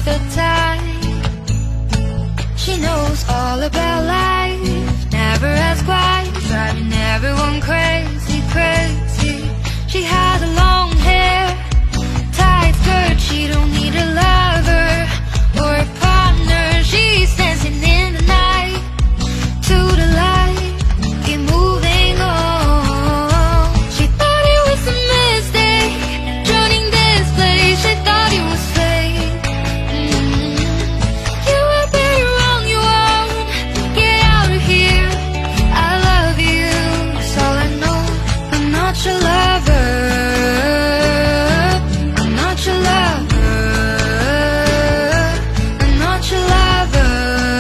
the time. She knows all about life, never asks why, driving everyone crazy, crazy. She has long hair, tight skirt, she don't need a lover or a partner. She's dancing in the night to the light, keep moving on. She thought it was a mistake, joining this place, she thought it was fake. You were better on your own, get out of here. I love you, that's all I know. I'm not your lover, I'm not your lover, I'm not your lover,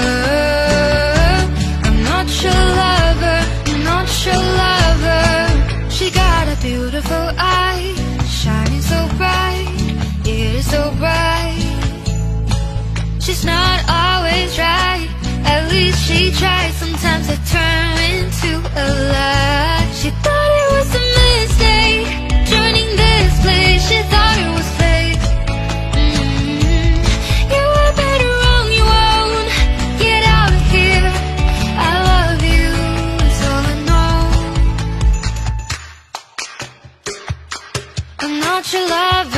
I'm not your lover, I'm not your lover. She got a beautiful eye, shining so bright, it is so bright. She's not always right, at least she tried. Sometimes I turn into a lie. She thought it was a mistake, joining this place, she thought it was fake. You were better on your own, get out of here. I love you, that's all I know. I'm not your lover,